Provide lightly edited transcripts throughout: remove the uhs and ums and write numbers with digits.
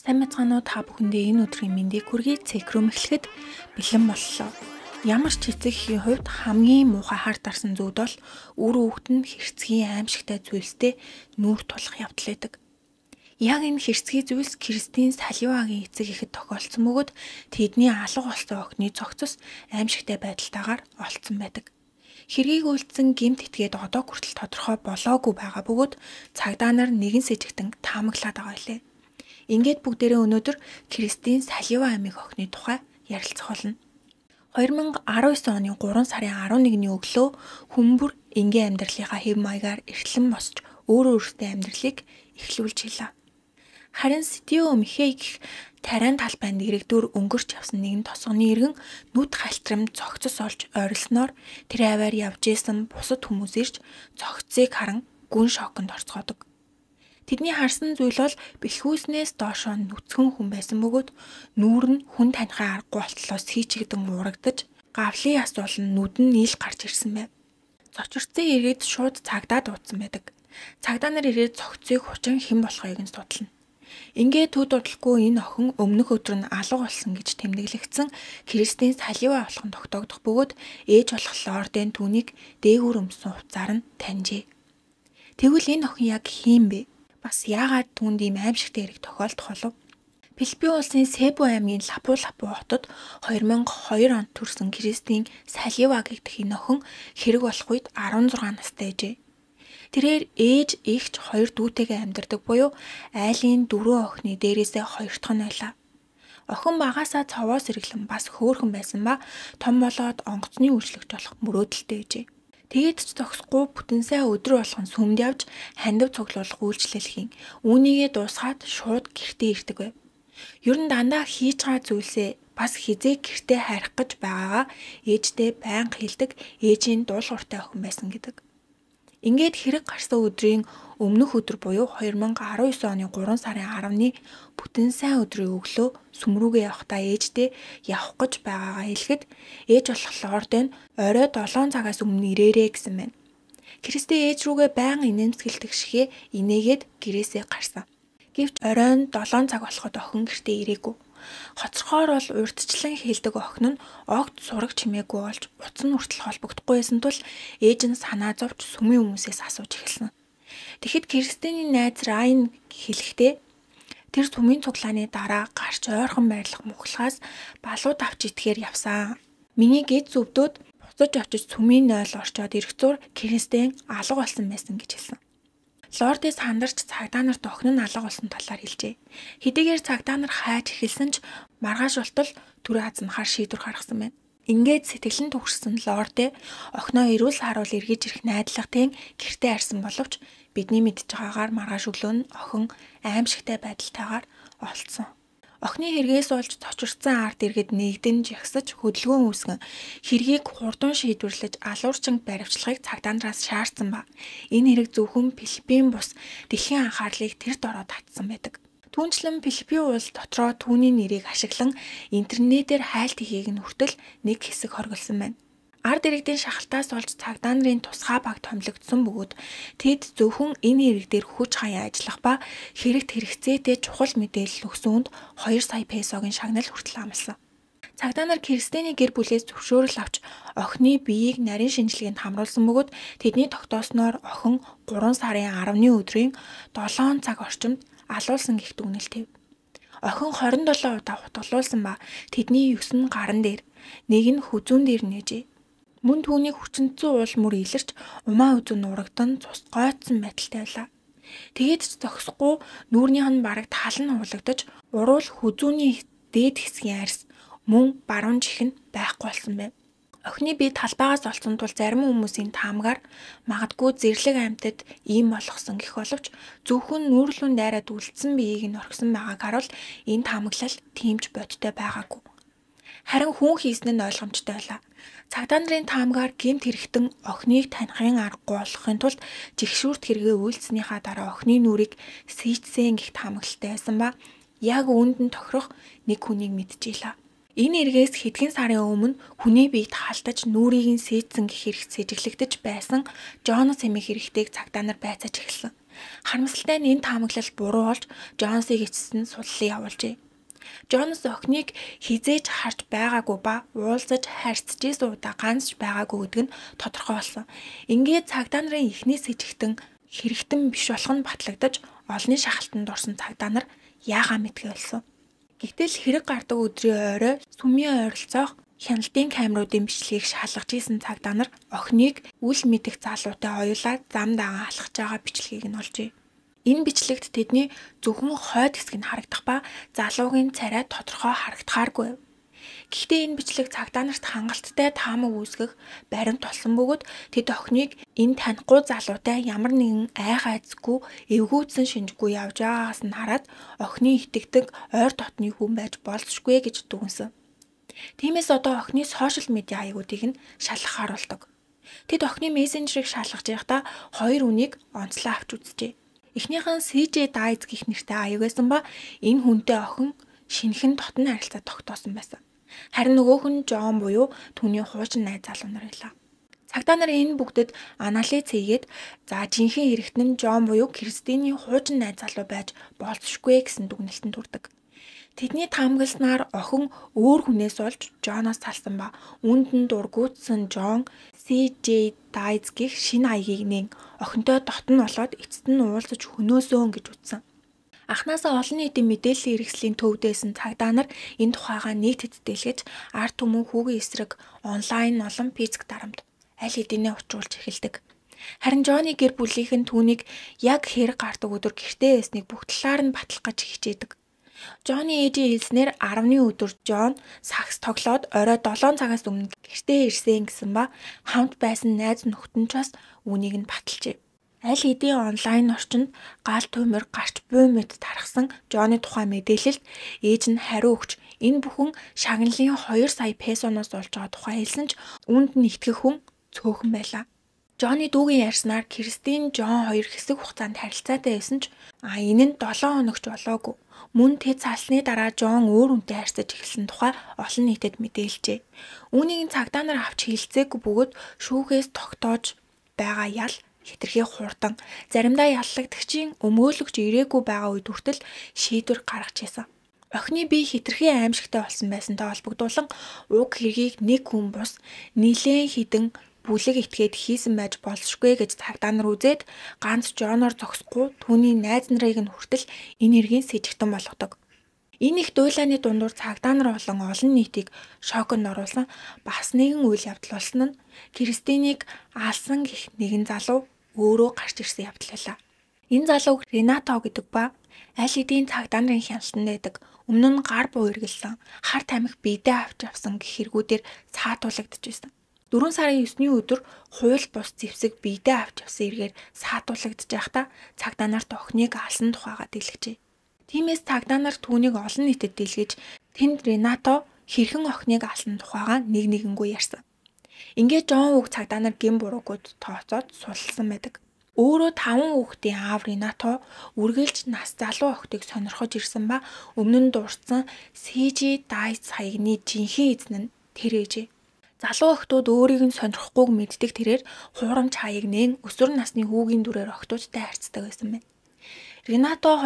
Сайн мэцгаануу та бүхэндээ энэ өдрийн мэндийг хүргэе. Цэгрүүм эхлэхэд бэлэн боллоо. Ямар ч эцэгхийн хувьд хамгийн муухай хард дарсан зүйл бол үр хүүхэд нь хэрцгий аимшигтай зүйлстэй нүүр тулах явдал байдаг. Яг энэ хэрцгий зүйлс Кристин Салливагийн эцэг ихэд тохиолдсон бөгөөд тэдний алга болсон охины цогцос аимшигтай байдалтайгаар олцсон байдаг. Хэргийг үйлдсэн гэмт этгээд одоо хүртэл тодорхой болоогүй байгаа бөгөөд цагдаа нар нэгэн сэжигтэн таамаглаад байгаа илээ. Ингээд бүгдээрээ өнөөдөр Кристин Саллива амиг охины тухай ярилцах болно. 2019 оны 3 сарын 11-ний өглөө хүмүүр энгийн амьдралынхаа хэв маягаар эртлэн босч өөртөө амьдралыг эхлүүлж хэлээ. Харин Стио Михей гэх тариан талбайнд иргэдүүр өнгөрч явсан нэгэн тосгоны иргэн нүд хальтрам цогцос олж ойрлсноор тэр аваар явж исэн бусад хүмүүс ирж цогцсыг харан гүн шоконд орцгоодог. Тэдний харсан зүйл бол бэлхүүснээс доошоо нүцгэн хүн байсан бөгөөд нүүр нь хүн танихын аргагүй болтлоос хийчигдэн урагдаж гавлын асуул нь нүд нь нийл гарч ирсэн байв. Зочирцын иргэд шууд цагдаа дуудсан байдаг. Цагдаа нар ирээд цогцыг хучин хэн болохыг нь судлана. Ингээд төд удалгүй энэ охин өмнөх өдөр нь алга болсон гэж тэмдэглэгдсэн Кристин Саллива болох нь тогтоогдох бөгөөд ээж болох Лорден түүнийг дээгүүр өмсөн хувцаар нь таньжээ. Тэгвэл энэ охин яг хийм бэ? Бас яагаад түүнд ийм аимшигтай хэрэг тохиолдох болов? Филиппин улсын Себу аймгийн Лапу-Лапу хотод 2002 онд төрсэн Кристин Саллива гэх энэ охин хэрэг болох үед 16 настай ээжээ. Тэрээр ээж, эгч, хоёр дүүтэйгээ амьдардаг буюу айлын 4 охины дээрээсээ хоёр дахь нь байлаа. Охин багасаа цовоос ирэглэн бас хөөрхөн байсан ба том болоод онгоцны үйлчлэгч болох мөрөөдөлтэй ээжээ. Тэгээд ч зогсохгүй бүтэн сая өдөр болгон сүмд явж хандив цуглуулах үйлчлэл хийн. Үүнийгээ дуусгаад шууд гэртээ ирдэг байв. Ер нь дандаа хийж байгаа зүйлсээ бас хизээ гэртээ харих гэж байгаагаа ээжтэй байнга хэлдэг ээжийн дуулууртай охин байсан гэдэг. Ингээд хэрэг гарсан өдрийн өмнөх өдөр буюу 2019 оны 3 сарын 10-ны бүтэн сайн өдрийн өглөө сүм рүүгээ явахдаа ээжтэй явах гэж байгаагаа хэлэхэд ээж болох Лорден орой 7 цагаас өмнө ирээрээ гэсэн байна. Кристин ээж рүүгээ байнга инээмсэгэлдэг шигээ инээгээд гэрээсээ гарсан. Гэвч оройн 7 цаг болоход охин гэртээ ирээгүй. Хоцрохоор бол урьдчилан хэлдэг охин нь огт сураг чимээгүй болж утас нь хүртэл холбогдохгүй байсан тул ээж нь санаа зовж сүмийн хүмүүсээс асууж эхэлсэн. Тэгэхэд Кристиний найз Райн хэлэхдээ тэр сүмийн цуглааны дараа гарч ойрхон байрлах мухлагаас балууд авч идэхээр явсан. Миний гэд зөвдөөд буцаж очиж сүмийн 0 орчоод ирэх зур Кристин алга болсон байсан гэж хэлсэн. Лордес сандарч цагдаа нарт охин нь алга болсон талаар хэлжээ. Хэдийгээр цагдаа нар хайж эхэлсэн ч маргааш болтол түр хазнахаар шийдвэр гаргасан байна. Ингээд сэтгэлэн түгшсэн Лорде охиноо эрүүл сааруул эргэж ирэх найдлагын гэртээ арьсан боловч бидний мэдж байгаагаар маргааш өглөө нь охин аимшигтай байдалтайгаар олцсон. Охины хэрэгээс болж цочирдсан ард иргэд нэгдэн жагсаж хөдөлгөөн үүсгэн хэргийг хурдан шийдвэрлэж алуурчин баривчлахыг цагдаа нараас шаардсан ба энэ хэрэг зөвхөн Филиппин бус дэлхийн анхаарлыг тэрд ороод татсан байдаг. Түүнчлэн Филиппин улс дотроо түүний нэрийг ашиглан интернетээр хайлт хийхийг нь хүртэл нэг хэсэг хоригдсан байна. Ард иргэдийн шахалтаас болж цагдаа нарын тусгай баг томилогдсон бөгөөд тэд зөвхөн энэ хэрэг дээр хүч хаяа ажиллах ба хэрэгт хэрэгцээтэй чухал мэдээлэл өгсөнд 2 сая песогийн шагнал хүртэл амласан. Цагдаа нар Кристиний гэр бүлээс зөвшөөрөл авч охины биеийг нарийн шинжилгээнд хамруулсан бөгөөд тэдний тогтоосноор охин 3 сарын 10-ны өдрийн 7 цаг орчимд алуулсан гэх дүгнэлт хэв. Охин 27 удаа хутгалуулсан ба тэдний 9 нь гаран дээр, нэг нь хүзүүн дээр нээжээ. Мөн түүнийг хүчнэцэн уул мөр илэрч умаа үзүүн нурагдан цус гойцсон байдалтай байлаа. Тэгээд ч зогсохгүй нүүрнийх нь бараг тал нь хуулагдаж уруул хүзүүний дээд хэсгийн арьс мөн баруун чих нь байхгүй болсон байв. Охины бие талбайгаас олцсон тул зарим хүмүүсийн таамгаар магадгүй зэрлэг амьтад ийм болгосон гэх боловч зөвхөн нүүрлүүн дайраад үлдсэн биеийг нь орхисон байгааг харуул энэ таамаглал тиймч бодтой байгаагүй. Харин хүн хийсэн нь ойлгомжтой байлаа. Цагдаа нарын таамгаар гэмт хэрэгтэн охиныг танихын аргагүй болохын тулд жигшүүрт хэрэгээ үйлснийхаа дараа охины нүрийг сийчсэн гэх таамаглалтай байсан ба яг үүнд нь тохирох нэг хүнийг мэдчихлээ. Энэ эргээс хэдхэн сарын өмнө хүний биед хаалтаж нүрийг нь сийдсэн гэх хэрэгт сэжиглэгдэж байсан Джонас хэмээх эрэгтэйг цагдаа нар байцааж эхэлсэн. Харамсалтай нь энэ таамаглал буруу болж Джонсыг эцэст нь судлалын явуулжээ. Джонс охиныг хизээж харж байгаагүй ба уулзаж харьцажсэн удаа ганц ч байгаагүй гэдэг нь тодорхой болсон. Ингээд цагдаа нарын эхний сэжигтэн хэрэгтэн биш болох нь батлагдаж олонний шахалтанд орсон цагдаа нар яагаа мэдгүй болсон. Гэтэл хэрэг гардаг өдрийн орой сүмийн ойролцоох хяналтын камеруудын бичлэгийг шалгаж исэн цагдаа нар охиныг үл мэдэх залуутай оюулаад зам дагаа алхаж байгаа бичлэгийг нь олжээ. Энэ бичлэгт тэдний зөвхөн хойд хэсэг нь харагдах ба залуугийн царай тодорхой харагдахааргүй. Гэхдээ энэ бичлэг цагдаа нарт хангалттай таамаг үүсгэх баримт болсон бөгөөд тэд охиныг энэ танихгүй залуутай ямар нэгэн айхайцгүй эвгүүцсэн шинжгүй явж байгаагаас нь хараад охины итгэдэг ойр дотны хүн байж болзошгүй гэж дүгнсэн. Тиймээс одоо охины сошиал медиа хаягуудыг нь шалгахаар болдог. Тэд охины мессенжерийг шалгаж байхдаа хоёр үнийг онцлоо авч үзжээ. Эхнийхэн CJ Dice гэх нэртэй аяг байсан ба энэ хүнтэй охин шинэхэн дотн харилцаа тогтоосон байсан. Харин нөгөөх нь Джон буюу түүний хуучин найз залуу нар байлаа. Цагдаа нар энэ бүгдэд анализ хийгээд за жинхэнэ хэрэгтэн нь Джон буюу Кристиний хуучин найз залуу байж болзошгүй гэсэн дүгнэлтэнд хүрдэг. Тэдний таамагласнаар охин өөр хүнээс олж Джоноос салсан ба үүнд нь дургуутсан Джон CJ Dice гэх шинэ аягийг нэн охинтой дотн болоод эцэст нь уулзаж хөнөөсөн гэж үзсэн. Анхнаасаа олон нийтийн мэдээллийн хэрэгслийн төвдөөсөн цагдаа нар энэ тухайга нийтэд дэлгэж ард түмэн хүүгийн эсрэг онлайн олон физик дарамт аль хэдийнэ учруулж эхэлдэг. Харин Джонны гэр бүлийнх нь түүнийг яг хэрэг гардаг өдөр гэртээ байсныг бүх талаар нь батлах гэж хичээдэг. Джонны ээжийн хэлснээр 10-ны өдөр Джон сакс тоглоод орой 7 цагаас өмнө гэртээ ирсэн гэсэн ба хамт байсан найз нөхдөд нь ч бас үүнийг нь баталжээ. Аль хэдийн онлайн орчинд гал төмөр гарч буй мэд тархсан Джонны тухай мэдээлэлд ээж нь хариу өгч энэ бүхэн шагналын 2 сая песоноос олж байгаа тухай хэлсэн ч үүнд нь итгэх хүн цөөхөн байлаа. Джонны дүүгийн ярьснаар Кристин Джон хоёр хэсэг хугацаанд харилцаатай байсан ч энэ нь 7 хоногч болоогүй. Мөн тэд салсны дараа Джон өөр хүнтэй харьцаж эхэлсэн тухай олон нийтэд мэдээлжээ. Үүнийг цагдаа нар авч хэлцээгүй бөгөөд шүүхээс тогтоож байгаа ял хэтэрхий хурдан заримдаа яллагдагчийн өмөөлөгч ирээгүй байгаа үед хүртэл шийдвэр гаргаж ирсэн. Охины бие хэтэрхий аимшигтай болсон байсантай холбогдуулан уг хэргийг нэг хүн бус нилээн хідэн бүлэг итгээд хийсэн байж болзошгүй гэж цагдаа нар үзээд ганц Джоноор зогсохгүй түүний найз нарыг нь хүртэл энэ хэргийн сэжигтэн болгодог. Энэ их дуйлааны дундуур цагдаа нар болон олон нийтийг шоконд оруулсан бас нэгэн үйл явдал болсон нь Кристинийг алсан гэх нэгэн залуу өөрөө гарч ирсэн явдал байлаа. Энэ залууг Ренато гэдэг ба аль хэдийн цагдаа нарын хяналтанд байдаг. Өмнө нь гар буу эргэлсэн, хар тамхи биедээ авч авсан гэх хэрэгүүдээр саатуулагдж байсан. 4 сарын 9-ний өдөр хууль бус зэвсэг биедээ авч авсан эргээр саатуулагдж байхдаа цагдаа нарт охиныг алсан тухайга дэлгэжээ. Тиймээс цагдаа нар түүнийг олон нийтэд дэлгэж тэнд Ренато хэрхэн охиныг алсан тухайга нэг нэгэнгүй ярьсан. Ингээд Джон үг цагдаа нар гин буруугууд тооцоод сулсан байдаг. Өөрөө 5 хүүхдийн аав Ренато үргэлж нас залуу охтыг сонирхож ирсэн ба өмнө нь дурдсан CJ Dice хаягны жинхэнэ эзэн нь тэр ээжээ. Залуу охтууд өөрийг нь сонирхохгүйг мэддэг тэрээр хуурамч хаяг нээн өсвөр насны хүүгийн дүрээр охтуудтай харьцдаг байсан байна. Ренато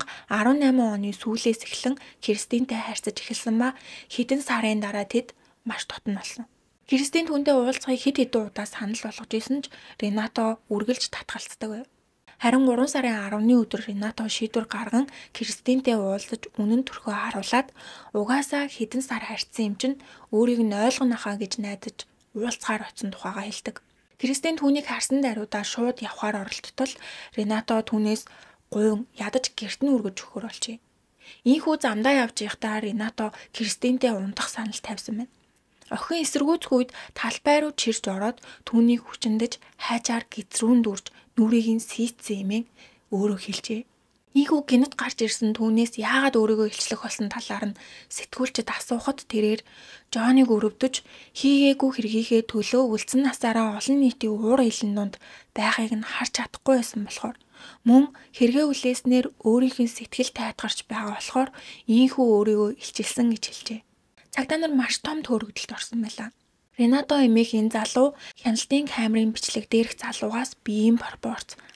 2018 оны сүүлээс эхлэн Кристинтэй харьцаж эхэлсэн ба хэдэн сарын дараа тэд маш дотн болсон. Кристин түүнтэй уулзахыг хэд хэдэн удаа санал болгож исэн ч Ренато үргэлж татгалцдаг байв. Харин 3 сарын 10-ны өдөр Ренато шийдвэр гарган Кристинтэй уулзаж үнэн төрхөө харуулад угаасаа хэдэн сар харьцсан юм чинь өөрийг нь ойлгоно хаа гэж найдаж уулзахаар очсон тухайга хэлдэг. Кристин түүнийг харсан даруйдаа шууд явхаар оролдтол Ренато түүнээс гуйн ядаж гэрт нь үргэж өгөхөр болжээ. Ийхүү замдаа явж байхдаа Ренато Кристинтэй унтах санал тавьсан байна. Охин эсэргүүцэх үед талбай руу чирж ороод түүнийг хүчиндэж хайжаар гизрүүн дүрж нүрийг нь сийцсэн юмэн өөрөө хэлжээ. Ийхүү гинэт гарч ирсэн түүнээс яагаад өөрийгөө илчлэх болсон талаар нь сэтгүүлчид асуухад тэрээр Джоныг өрөвдөж хийгээгүй хэргийнхээ төлөө үлдсэн насаараа олон нийтийн уур илэн донд байхыг нь харж чадахгүй байсан болохоор мөн хэрэгээ үлээснээр өөрийнхөө сэтгэл тайтгарч байгаа болохоор ийхүү өөрийгөө илчилсэн гэж хэлжээ. Цагдаа нар маш том төөрөгдөлд орсон байлаа. Ренато эмээх энэ залуу хяналтын камерын бичлэг дээрх залуугаас биеийн пропорц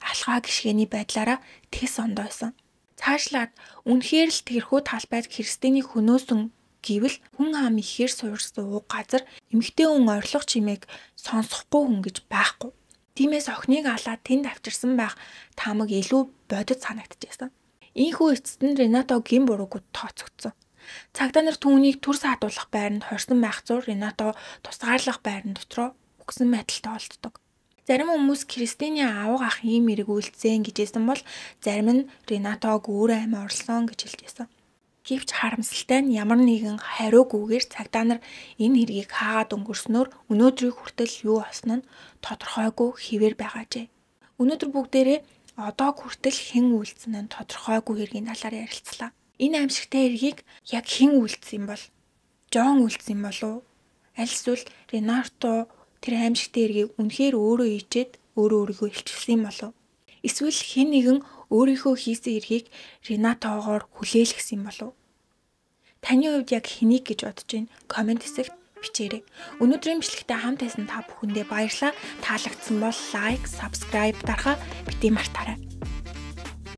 алхаа гიშгэний байдлаараа тэс ондойсон. Цаашлаад үнэхээр л тэрхүү талбайд Христэний хөнөөсөн гэвэл хүн ам ихээр суурсан уг газар эмэгтэй хүн орлого чимээг сонсохгүй хүн гэж байхгүй. Тиймээс охиныг алаад тэнд авчирсан байх таамаг илүү бодит санагдчихсан. Ийхүү эцэст нь Ренато гин буруугүй тооцогдсон. Цагдаа нар түүнийг түр саадуулах байранд хорсон байх зур Ренато тусгаарлах байран дотроо үгсэн байдалтай олддог. Зарим хүмүүс Христэний аав ах ийм мэрэг үйлдсэн гэж хэлсэн бол зарим нь Ренатог өөр аймаа орлсон гэж хэлжсэн. Гэвч харамсалтай нь ямар нэгэн хариугүйгээр цагдаа нар энэ хэргийг хаагаад өнгөрснөөр өнөөдрийг хүртэл юу болсон нь тодорхойгүй хэвээр байгаажээ. Өнөөдөр бүгдээрээ одоо хүртэл хэн үйлдсэн нь тодорхойгүй хэргийн талаар ярилцлаа. Энэ аимшигтай хэргийг яг хэн үйлдсэн бол? Жон үйлдсэн болов? Аль эсвэл Ренато тэр аимшигтай хэргийг үнэхээр өөрөө ичээд өөрийгөө илчилсэн болов? Эсвэл хэн нэгэн өөрийнхөө хийсэн хэргийг Ренатогоор хүлээлгэсэн болов? Таны хувьд яг хэнийг гэж бодож байна? Комент хэсэгт бичээрэй. Өнөөдрийн бичлэгтээ хамт байсан та бүхэндээ баярлалаа. Таалагдсан бол лайк, subscribe дарахаа бити мартаарай.